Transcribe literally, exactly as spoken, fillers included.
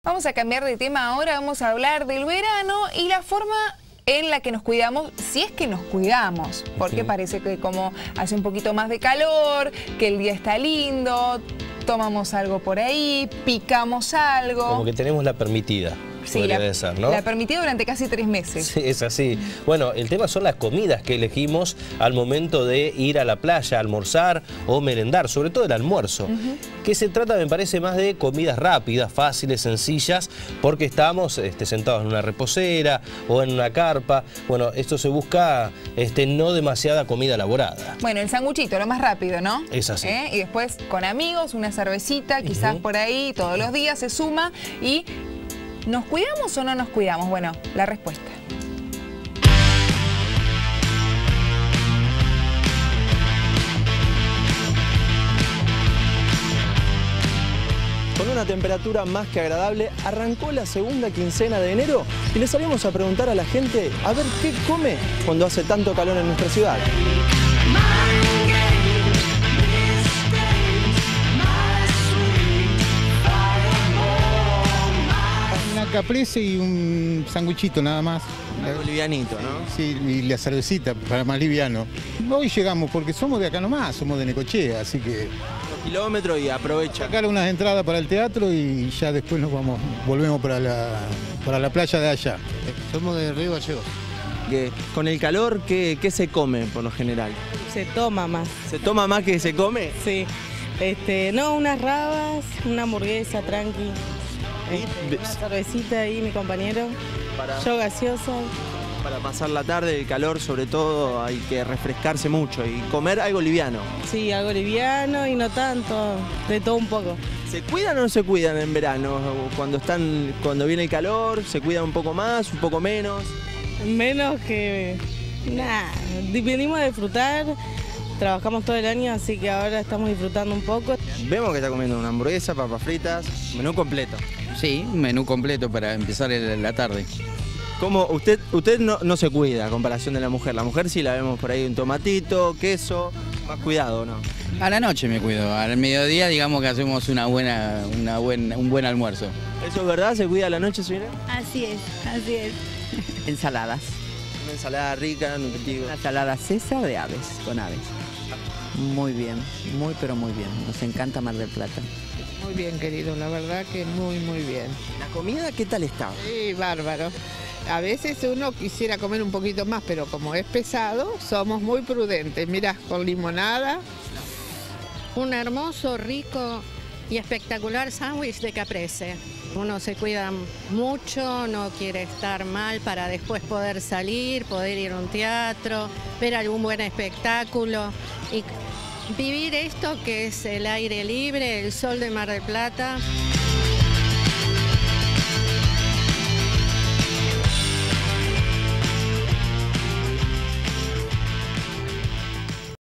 Vamos a cambiar de tema ahora, vamos a hablar del verano y la forma en la que nos cuidamos, si es que nos cuidamos, porque uh-huh. parece que como hace un poquito más de calor, que el día está lindo, tomamos algo por ahí, picamos algo. Como que tenemos la permitida. Sí, la, ser, ¿no? la permitida durante casi tres meses. Sí, es así. Bueno, el tema son las comidas que elegimos al momento de ir a la playa, almorzar o merendar, sobre todo el almuerzo. Uh-huh. Que se trata, me parece, más de comidas rápidas, fáciles, sencillas, porque estamos este, sentados en una reposera o en una carpa. Bueno, esto se busca este, no demasiada comida elaborada. Bueno, el sanguchito, lo más rápido, ¿no? Es así. ¿Eh? Y después con amigos, una cervecita, quizás uh-huh. por ahí, todos los días se suma y... ¿nos cuidamos o no nos cuidamos? Bueno, la respuesta. Con una temperatura más que agradable, arrancó la segunda quincena de enero y le salimos a preguntar a la gente a ver qué come cuando hace tanto calor en nuestra ciudad. Caprese y un sanguichito nada más. Algo livianito, ¿no? Sí, y la cervecita para más liviano. Hoy llegamos porque somos de acá nomás, somos de Necochea, así que... kilómetros y aprovecha. Sacar unas entradas para el teatro y ya después nos vamos, volvemos para la, para la playa de allá. Somos de Río Gallegos. Que con el calor, ¿qué, ¿qué se come por lo general? Se toma más. ¿Se toma más que se come? Sí. Este, no, unas rabas, una hamburguesa tranqui. Este, una cervecita ahí, mi compañero. Para, Yo gaseosa. Para pasar la tarde, el calor sobre todo, hay que refrescarse mucho y comer algo liviano. Sí, algo liviano y no tanto, de todo un poco. ¿Se cuidan o no se cuidan en verano? Cuando, están, cuando viene el calor, ¿se cuidan un poco más, un poco menos? Menos que... nada, venimos a disfrutar. Trabajamos todo el año, así que ahora estamos disfrutando un poco. Vemos que está comiendo una hamburguesa, papas fritas, menú completo. Sí, un menú completo para empezar el, la tarde. ¿Cómo? Usted, usted no, no se cuida a comparación de la mujer. La mujer sí la vemos por ahí un tomatito, queso, más cuidado, ¿no? A la noche me cuido, al mediodía digamos que hacemos una buena, una buen, un buen almuerzo. ¿Eso es verdad? ¿Se cuida a la noche, señora? Así es, así es. Ensaladas. Una ensalada rica, nutritiva. Una ensalada César de aves, con aves. Muy bien, muy pero muy bien. Nos encanta Mar del Plata. Muy bien, querido, la verdad que muy, muy bien. ¿La comida qué tal está? Sí, bárbaro. A veces uno quisiera comer un poquito más, pero como es pesado, somos muy prudentes. Mirá, con limonada. Un hermoso, rico y espectacular sándwich de caprese. Uno se cuida mucho, no quiere estar mal para después poder salir, poder ir a un teatro, ver algún buen espectáculo y vivir esto que es el aire libre, el sol de Mar del Plata.